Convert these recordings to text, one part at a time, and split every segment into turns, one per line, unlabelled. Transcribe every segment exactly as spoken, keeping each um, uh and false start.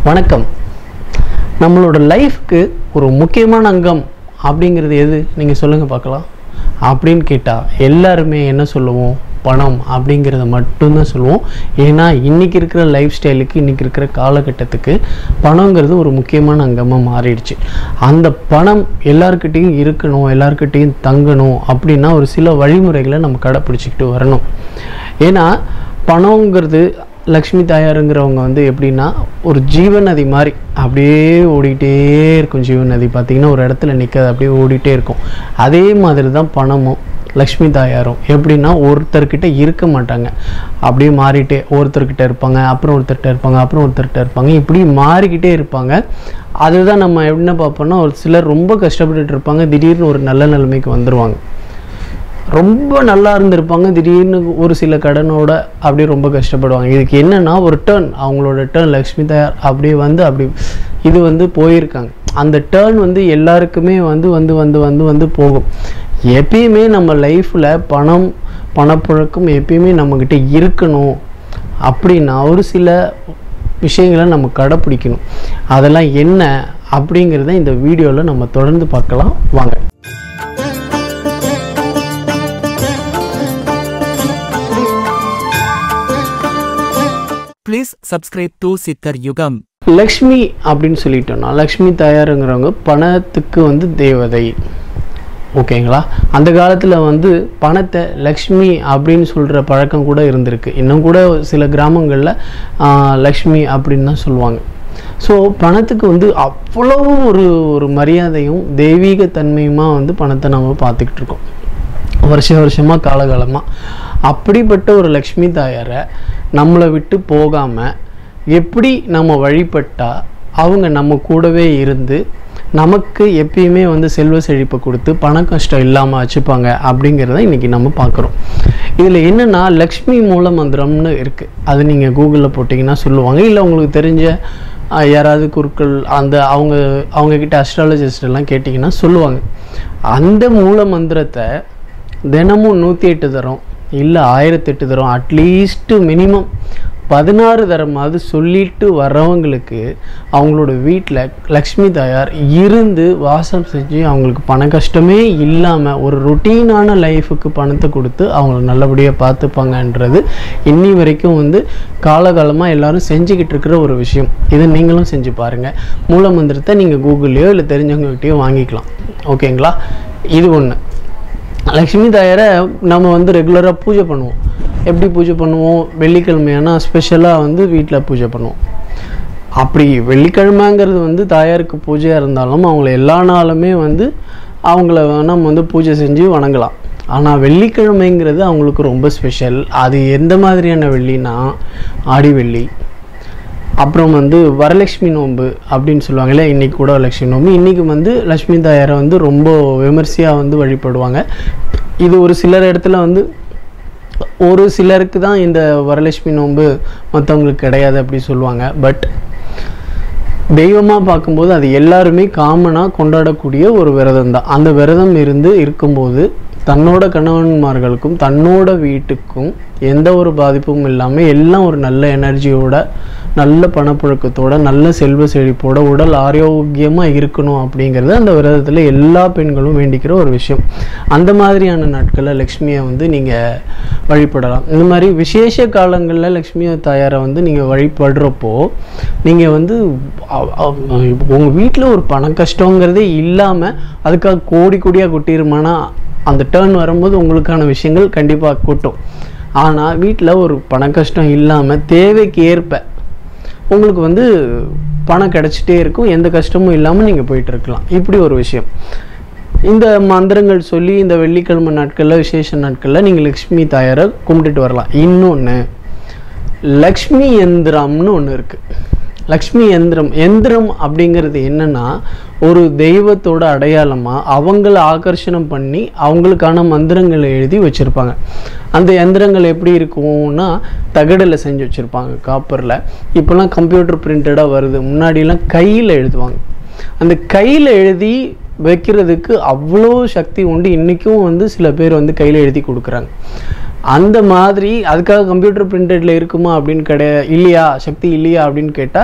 வணக்கம். நம்மளோட லைஃப்க்கு ஒரு முக்கியமான அங்கம் அப்படிங்கிறது எது நீங்கள் சொல்லுங்கள் பார்க்கலாம். அப்படின்னு கேட்டால் எல்லாருமே என்ன சொல்லுவோம்? பணம் அப்படிங்கிறத மட்டும்தான் சொல்லுவோம். ஏன்னா இன்றைக்கி இருக்கிற லைஃப் ஸ்டைலுக்கு, இன்றைக்கி இருக்கிற காலகட்டத்துக்கு பணங்கிறது ஒரு முக்கியமான அங்கமாக மாறிடுச்சு. அந்த பணம் எல்லாருக்கிட்டையும் இருக்கணும், எல்லாருக்கிட்டையும் தங்கணும் அப்படின்னா ஒரு சில வழிமுறைகளை நம்ம கடைப்பிடிச்சிக்கிட்டு வரணும். ஏன்னா பணங்கிறது லக்ஷ்மி தாயாருங்கிறவங்க வந்து எப்படின்னா ஒரு ஜீவநதி மாதிரி அப்படியே ஓடிக்கிட்டே இருக்கும். ஜீவநதி பார்த்திங்கன்னா ஒரு இடத்துல நிற்காது, அப்படியே ஓடிட்டே இருக்கும். அதே மாதிரி தான் பணமும் லக்ஷ்மி தாயாரும் எப்படின்னா ஒருத்தர்கிட்ட இருக்க மாட்டாங்க, அப்படியே மாறிட்டே ஒருத்தர்கிட்ட இருப்பாங்க, அப்புறம் ஒருத்தர்கிட்ட இருப்பாங்க, அப்புறம் ஒருத்தர்கிட்ட இருப்பாங்க, இப்படி மாறிக்கிட்டே இருப்பாங்க. அதுதான் நம்ம என்ன பார்ப்போம்னா ஒரு சிலர் ரொம்ப கஷ்டப்பட்டுட்டு இருப்பாங்க, திடீர்னு ஒரு நல்ல நிலைமைக்கு வந்துடுவாங்க. ரொம்ப நல்லா இருந்திருப்பாங்க, திடீர்னு ஒரு சில கடனோட அப்படியே ரொம்ப கஷ்டப்படுவாங்க. இதுக்கு என்னென்னா ஒரு டேர்ன், அவங்களோட டேர்ன் லக்ஷ்மி தாயார் அப்படியே வந்து அப்படி இது வந்து போயிருக்காங்க. அந்த டேர்ன் வந்து எல்லாருக்குமே வந்து வந்து வந்து வந்து வந்து போகும். எப்பயுமே நம்ம லைஃப்பில் பணம் பணப்புழக்கம் எப்பயுமே நம்மக்கிட்ட இருக்கணும் அப்படின்னா ஒரு சில விஷயங்களை நம்ம கடைப்பிடிக்கணும். அதெல்லாம் என்ன அப்படிங்கிறத இந்த வீடியோவில் நம்ம தொடர்ந்து பார்க்கலாம் வாங்க.
Please subscribe to சித்தர் யுகம்.
லக்ஷ்மி அப்படின்னு சொல்லிட்டோம்னா லக்ஷ்மி தாயாருங்கிறவங்க பணத்துக்கு வந்து தேவதை. ஓகேங்களா? அந்த காலத்தில் வந்து பணத்தை லக்ஷ்மி அப்படின்னு சொல்கிற பழக்கம் கூட இருந்திருக்கு. இன்னும் கூட சில கிராமங்களில் லக்ஷ்மி அப்படின்னு தான் சொல்லுவாங்க. ஸோ பணத்துக்கு வந்து அவ்வளோ ஒரு ஒரு மரியாதையும் தெய்வீக தன்மையுமா வந்து பணத்தை நம்ம பார்த்துக்கிட்டு இருக்கோம் வருஷ வருஷமாக காலகாலமாக. அப்படிப்பட்ட ஒரு லக்ஷ்மி தாயாரை நம்மளை விட்டு போகாமல் எப்படி நம்ம வழிபட்டால் அவங்க நம்ம கூடவே இருந்து நமக்கு எப்பயுமே வந்து செல்வ செழிப்பை கொடுத்து பண கஷ்டம் இல்லாமல் வச்சுப்பாங்க அப்படிங்கிறத இன்றைக்கி நம்ம பார்க்குறோம். இதில் என்னென்னா லக்ஷ்மி மூல மந்திரம்னு இருக்குது. அது நீங்கள் கூகுளில் போட்டிங்கன்னா சொல்லுவாங்க. இல்லை உங்களுக்கு தெரிஞ்ச யாராவது குருக்கள் அந்த அவங்க அவங்கக்கிட்ட அஸ்ட்ராலஜிஸ்ட் எல்லாம் கேட்டிங்கன்னா சொல்லுவாங்க. அந்த மூல மந்திரத்தை தினமும் நூற்றி எட்டு தரம் இல்லை ஆயிரத்தி எட்டு தரம் அட்லீஸ்ட்டு மினிமம் பதினாறு தரமாவது சொல்லிட்டு வர்றவங்களுக்கு அவங்களோட வீட்டில் லக்ஷ்மி தாயார் இருந்து வாசம் செஞ்சு அவங்களுக்கு பண கஷ்டமே இல்லாமல் ஒரு ரொட்டீனான லைஃபுக்கு பணத்தை கொடுத்து அவங்கள நல்லபடியாக பார்த்துப்பாங்கன்றது இன்னி வரைக்கும் வந்து காலகாலமாக எல்லோரும் செஞ்சுக்கிட்டு இருக்கிற ஒரு விஷயம். இதை நீங்களும் செஞ்சு பாருங்கள். மூல மந்திரத்தை நீங்கள் கூகுள்லையோ இல்லை தெரிஞ்சவங்ககிட்டயோ வாங்கிக்கலாம். ஓகேங்களா? இது ஒன்று. லக்ஷ்மி தாயாரை நம்ம வந்து ரெகுலராக பூஜை பண்ணுவோம். எப்படி பூஜை பண்ணுவோம்? வெள்ளிக்கிழமையானா ஸ்பெஷலாக வந்து வீட்டில் பூஜை பண்ணுவோம். அப்படி வெள்ளிக்கிழமைங்கிறது வந்து தாயாருக்கு பூஜையாக இருந்தாலும் அவங்கள எல்லா நாளுமே வந்து அவங்கள நம்ம வந்து பூஜை செஞ்சு வணங்கலாம். ஆனால் வெள்ளிக்கிழமைங்கிறது அவங்களுக்கு ரொம்ப ஸ்பெஷல். அது எந்த மாதிரியான வெள்ளினா ஆடி வெள்ளி, அப்புறம் வந்து வரலட்சுமி நோன்பு அப்படின்னு சொல்லுவாங்கல்ல. இன்றைக்கி கூட லக்ஷ்மி நோன்பு. இன்றைக்கி வந்து லக்ஷ்மி தாயாரை வந்து ரொம்ப விமர்சையாக வந்து வழிபடுவாங்க. இது ஒரு சிலர் இடத்துல வந்து ஒரு சிலருக்கு தான் இந்த வரலட்சுமி நோன்பு, மற்றவங்களுக்கு கிடையாது அப்படி சொல்லுவாங்க. பட் தெய்வமாக பார்க்கும்போது அது எல்லாருமே காமனாக கொண்டாடக்கூடிய ஒரு விரதம் தான். அந்த விரதம் இருந்து இருக்கும்போது தன்னோட கணவன்மார்களுக்கும் தன்னோட வீட்டுக்கும் எந்த ஒரு பாதிப்பும் இல்லாமல் எல்லாம் ஒரு நல்ல எனர்ஜியோட, நல்ல பணப்புழக்கத்தோட, நல்ல செல்வ செழிப்போட, உடல் ஆரோக்கியமாக இருக்கணும் அப்படிங்கிறது அந்த விரதத்தில் எல்லா பெண்களும் வேண்டிக்கிற ஒரு விஷயம். அந்த மாதிரியான நாட்களில் லக்ஷ்மியை வந்து நீங்கள் வழிபடலாம். இந்த மாதிரி விசேஷ காலங்களில் லக்ஷ்மி தாயாரை வந்து நீங்கள் வழிபடுறப்போ நீங்கள் வந்து உங்கள் வீட்டில் ஒரு பண கஷ்டங்கிறதே இல்லாமல் அதுக்காக கோடி கோடியாக கொட்டிருமானா அந்த டேர்ன் வரும்போது உங்களுக்கான விஷயங்கள் கண்டிப்பாக கூட்டும். ஆனால் வீட்டில் ஒரு பண கஷ்டம் இல்லாமல் தேவைக்கு ஏற்ப உங்களுக்கு வந்து பணம் கிடச்சிட்டே இருக்கும், எந்த கஷ்டமும் இல்லாமல் நீங்கள் போயிட்டு இருக்கலாம். இப்படி ஒரு விஷயம். இந்த மந்திரங்கள் சொல்லி இந்த வெள்ளிக்கிழமை நாட்களில் விசேஷ நாட்களில் நீங்கள் லக்ஷ்மி தாயாரை கும்பிட்டுட்டு வரலாம். இன்னொன்று லக்ஷ்மி யந்திரம்னு ஒன்று இருக்குது. லக்ஷ்மி யந்திரம் யந்திரம் அப்படிங்கிறது என்னென்னா ஒரு தெய்வத்தோட அடையாளமாக அவங்கள ஆகர்ஷணம் பண்ணி அவங்களுக்கான மந்திரங்களை எழுதி வச்சுருப்பாங்க. அந்த யந்திரங்கள் எப்படி இருக்கும்னா தகடில் செஞ்சு வச்சுருப்பாங்க, காப்பரில். இப்போலாம் கம்ப்யூட்டர் பிரிண்டடாக வருது. முன்னாடிலாம் கையில் எழுதுவாங்க. அந்த கையில் எழுதி வைக்கிறதுக்கு அவ்வளோ சக்தி உண்டு. இன்றைக்கும் வந்து சில பேர் வந்து கையில் எழுதி கொடுக்குறாங்க. அந்த மாதிரி அதுக்காக கம்ப்யூட்டர் பிரிண்டடில் இருக்குமா அப்படின்னு கிடையாது, இல்லையா சக்தி இல்லையா அப்படின்னு கேட்டால்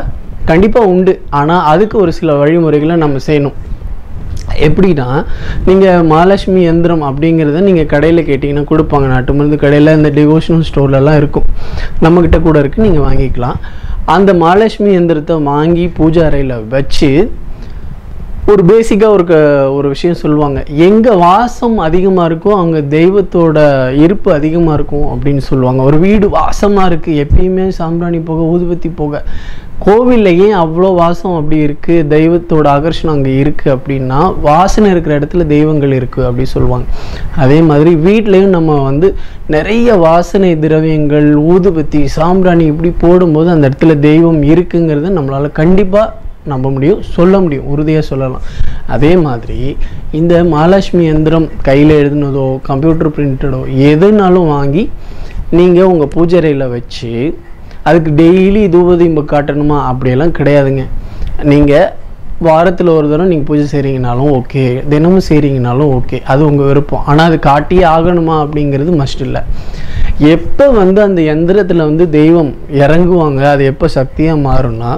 கண்டிப்பாக உண்டு. ஆனால் அதுக்கு ஒரு சில வழிமுறைகளை நம்ம செய்யணும். எப்படின்னா, நீங்கள் மகாலட்சுமி யந்திரம் அப்படிங்கிறத நீங்கள் கடையில் கேட்டிங்கன்னா கொடுப்பாங்க. நாட்டு மருந்து கடையில் இந்த டிவோஷனல் ஸ்டோர்லலாம் இருக்கும், நம்மக்கிட்ட கூட இருக்குது, நீங்கள் வாங்கிக்கலாம். அந்த மகாலட்சுமி யந்திரத்தை வாங்கி பூஜை அறையில் வச்சு ஒரு பேசிக்காக ஒரு க ஒரு விஷயம் சொல்லுவாங்க, எங்கே வாசம் அதிகமாக இருக்கோ அங்கே தெய்வத்தோட இருப்பு அதிகமாக இருக்கும் அப்படின்னு சொல்லுவாங்க. ஒரு வீடு வாசமாக இருக்குது, எப்பயுமே சாம்பிராணி போக ஊதுபத்தி போக, கோவிலில் ஏன் அவ்வளோ வாசம் அப்படி இருக்குது, தெய்வத்தோட ஆகர்ஷணம் அங்கே இருக்குது அப்படின்னா வாசனை இருக்கிற இடத்துல தெய்வங்கள் இருக்குது அப்படி சொல்லுவாங்க. அதே மாதிரி வீட்லேயும் நம்ம வந்து நிறைய வாசனை திரவியங்கள், ஊதுபத்தி, சாம்பிராணி இப்படி போடும்போது அந்த இடத்துல தெய்வம் இருக்குங்கிறத நம்மளால் கண்டிப்பாக நம்ப முடியும், சொல்ல முடியும், உறுதியாக சொல்லலாம். அதே மாதிரி இந்த மகாலட்சுமி யந்திரம் கையில் எழுதுனதோ கம்ப்யூட்டர் பிரிண்டடோ எதுனாலும் வாங்கி நீங்கள் உங்கள் பூஜைறையில் வச்சு அதுக்கு டெய்லி தூபதீபம் காட்டணுமா அப்படியெல்லாம் கிடையாதுங்க. நீங்கள் வாரத்தில் ஒரு தடவை நீங்கள் பூஜை செய்கிறீங்கனாலும் ஓகே, தினமும் செய்கிறீங்கனாலும் ஓகே, அது உங்கள் விருப்பம். ஆனால் அது காட்டியே ஆகணுமா அப்படிங்கிறது மஸ்ட் இல்லை. எப்போ வந்து அந்த யந்திரத்தில் வந்து தெய்வம் இறங்குவாங்க, அது எப்போ சக்தியாக மாறும்னா,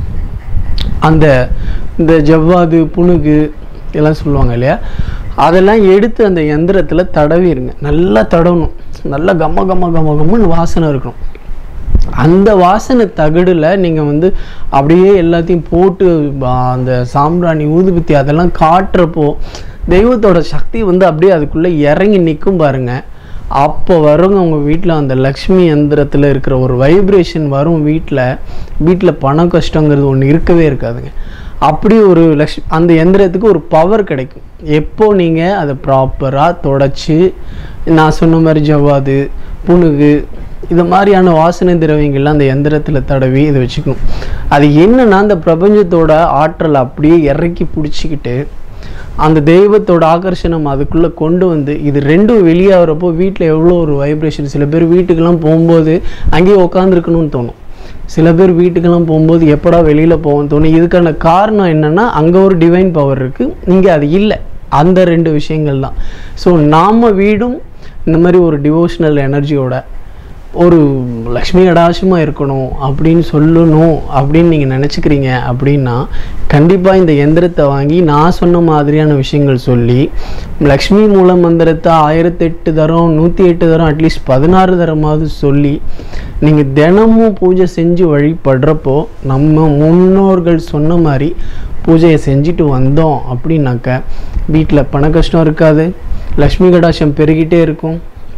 அந்த இந்த ஜவ்வாது புணுகு எல்லாம் சொல்லுவாங்க இல்லையா, அதெல்லாம் எடுத்து அந்த யந்திரத்தில் தடவிடுங்க. நல்லா தடவணும், நல்லா கம்ம கம்ம கம்ம கம்மன்னு வாசனை இருக்கணும். அந்த வாசனை தகடில் நீங்கள் வந்து அப்படியே எல்லாத்தையும் போட்டு அந்த சாம்பிராணி ஊதுபத்தி அதெல்லாம் காட்டுறப்போ தெய்வத்தோட சக்தி வந்து அப்படியே அதுக்குள்ளே இறங்கி நிற்கும் பாருங்கள். அப்போ வருங்க உங்கள் வீட்டில் அந்த லக்ஷ்மி யந்திரத்தில் இருக்கிற ஒரு வைப்ரேஷன் வரும். வீட்டில் வீட்டில் பண கஷ்டங்கிறது ஒன்று இருக்கவே இருக்காதுங்க. அப்படி ஒரு லக்ஷ் அந்த யந்திரத்துக்கு ஒரு பவர் கிடைக்கும். எப்போ நீங்கள் அதை ப்ராப்பராக தொடச்சி, நான் சொன்ன மாதிரி ஜவ்வாது புணுகு இது மாதிரியான வாசனை திரவியங்கள்லாம் அந்த யந்திரத்தில் தடவி இதை வச்சுக்கணும். அது என்னன்னா, அந்த பிரபஞ்சத்தோட ஆற்றல் அப்படியே இறக்கி பிடிச்சிக்கிட்டு அந்த தெய்வத்தோட ஆகர்ஷணம் அதுக்குள்ளே கொண்டு வந்து இது ரெண்டும் வெளியாகிறப்போ வீட்டில் எவ்வளோ ஒரு வைப்ரேஷன். சில பேர் வீட்டுக்கெல்லாம் போகும்போது அங்கேயே உட்காந்துருக்கணும்னு தோணும். சில பேர் வீட்டுக்கெல்லாம் போகும்போது எப்படா வெளியில் போவோம்னு தோணும். இதுக்கான காரணம் என்னென்னா, அங்கே ஒரு டிவைன் பவர் இருக்குது, இங்கே அது இல்லை. அந்த ரெண்டு விஷயங்கள் தான். ஸோ நாம் வீடும் இந்த மாதிரி ஒரு டிவோஷனல் எனர்ஜியோட ஒரு லக்ஷ்மி கடாட்சமாக இருக்கணும் அப்படின்னு சொல்லணும் அப்படின்னு நீங்கள் நினச்சிக்கிறீங்க அப்படின்னா கண்டிப்பாக இந்த யந்திரத்தை வாங்கி நான் சொன்ன மாதிரியான விஷயங்கள் சொல்லி லக்ஷ்மி மூல மந்திரத்தை ஆயிரத்தி எட்டு தரம் நூற்றி எட்டு தரம் அட்லீஸ்ட் பதினாறு தரமாவது சொல்லி நீங்கள் தினமும் பூஜை செஞ்சு வழிபடுறப்போ நம்ம முன்னோர்கள் சொன்ன மாதிரி பூஜையை செஞ்சுட்டு வந்தோம் அப்படின்னாக்க வீட்டில் பண கஷ்டம் இருக்காது, லக்ஷ்மி கடாட்சம் பெருகிட்டே இருக்கும்,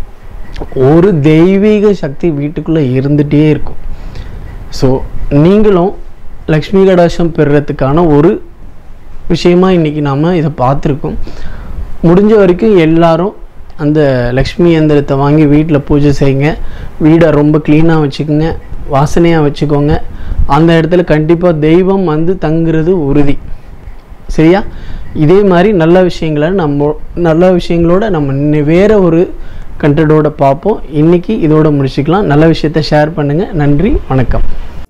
ஒரு தெய்வீக சக்தி வீட்டுக்குள்ளே இருந்துகிட்டே இருக்கும். ஸோ நீங்களும் லக்ஷ்மி கடாட்சம் பெறுறதுக்கான ஒரு விஷயமா இன்றைக்கி நாம் இதை பார்த்துருக்கோம். முடிஞ்ச வரைக்கும் எல்லாரும் அந்த லக்ஷ்மி யந்திரத்தை வாங்கி வீட்டில் பூஜை செய்யுங்க. வீடை ரொம்ப க்ளீனாக வச்சுக்கோங்க, வாசனையாக வச்சுக்கோங்க. அந்த இடத்துல கண்டிப்பாக தெய்வம் வந்து தங்குறது உறுதி. சரியா? இதே மாதிரி நல்ல விஷயங்களை நம்ம நல்ல விஷயங்களோட நம்ம வேறு ஒரு கண்டென்ட்டோட பார்ப்போம். இன்றைக்கி இதோட முடிச்சுக்கலாம். நல்ல விஷயத்தை ஷேர் பண்ணுங்கள். நன்றி, வணக்கம்.